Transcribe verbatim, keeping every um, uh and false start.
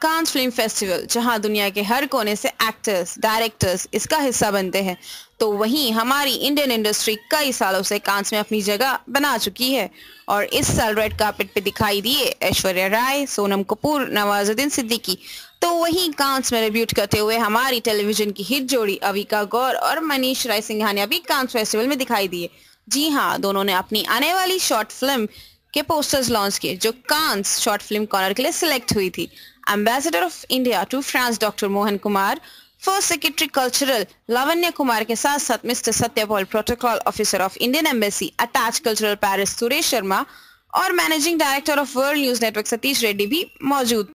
Cannes film festival, जहां दुनिया के हर कोने से एक्टर्स, डायरेक्टर्स इसका हिस्सा बनते हैं, तो वहीं हमारी इंडियन इंडस्ट्री कई सालों से कांस में अपनी जगह बना चुकी है। और इस साल रेड कार्पेट पे दिखाई दिए ऐश्वर्या राय, सोनम कपूर, नवाजुद्दीन सिद्दीकी। तो वहीं कांस में डेब्यूट करते हुए हमारी टेलीविजन की हिट जोड़ी अविका गौर और मनीष राय सिंघानिया भी कांस फेस्टिवल में दिखाई दिए। जी हाँ, दोनों ने अपनी आने वाली शॉर्ट फिल्म के पोस्टर्स लॉन्च किए, जो कांस शॉर्ट फिल्म कॉर्नर के लिए सिलेक्ट हुई थी। Ambassador of India to France doctor Mohan Kumar, first secretary cultural Lavanya Kumar के साथ साथ mister Satyapal, protocol officer of Indian embassy attache cultural Paris Suresh Sharma और managing director of world news network Satish Reddy भी मौजूद।